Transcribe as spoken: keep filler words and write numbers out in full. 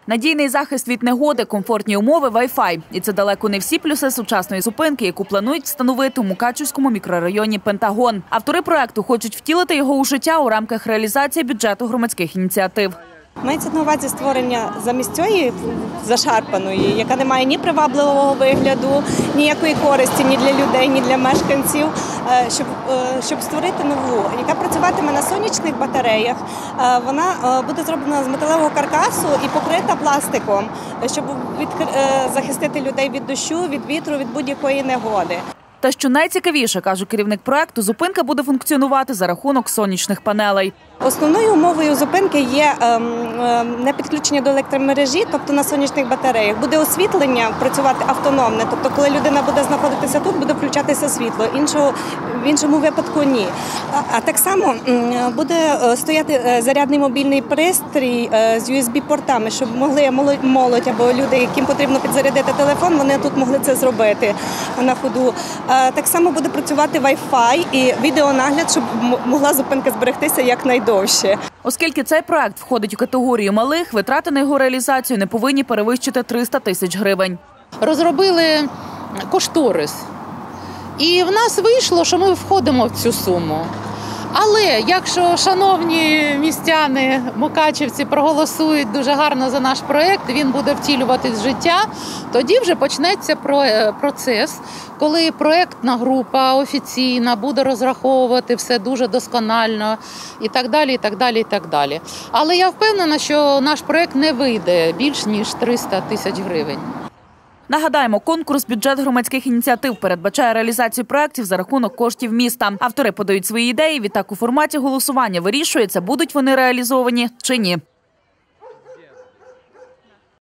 Надійний захист від негоди, комфортні умови, вай-фай. І це далеко не всі плюси сучасної зупинки, яку планують встановити у Мукачівському мікрорайоні Пентагон. Автори проекту хочуть втілити його у життя у рамках реалізації бюджету громадських ініціатив. Мається на увазі створення замість цієї зашарпаної, яка не має ні привабливого вигляду, ніякої користі ні для людей, ні для мешканців, щоб, щоб створити нову, яка працюватиме на сонячних батареях. Вона буде зроблена з металевого каркасу і покрита пластиком, щоб від, захистити людей від дощу, від вітру, від будь-якої негоди. Та що найцікавіше, каже керівник проекту, зупинка буде функціонувати за рахунок сонячних панелей. Основною умовою зупинки є не підключення до електромережі, тобто на сонячних батареях. Буде освітлення працювати автономне, тобто коли людина буде знаходитися тут, буде включатися світло, іншого, в іншому випадку ні. А так само буде стояти зарядний мобільний пристрій з ю ес бі-портами, щоб могли молодь або люди, яким потрібно підзарядити телефон, вони тут могли це зробити на ходу. Так само буде працювати вай-фай і відеонагляд, щоб могла зупинка зберегтися якнайдовше. Оскільки цей проект входить у категорію малих, витрати на його реалізацію не повинні перевищити триста тисяч гривень. Розробили кошторис. І в нас вийшло, що ми входимо в цю суму. Але якщо шановні містяни, мукачівці проголосують дуже гарно за наш проєкт, він буде втілюватись в життя, тоді вже почнеться процес, коли проєктна група офіційна буде розраховувати все дуже досконально і так далі, і так далі, і так далі. Але я впевнена, що наш проєкт не вийде більш ніж триста тисяч гривень. Нагадаємо, конкурс «Бюджет громадських ініціатив» передбачає реалізацію проєктів за рахунок коштів міста. Автори подають свої ідеї, відтак у форматі голосування вирішується, будуть вони реалізовані чи ні.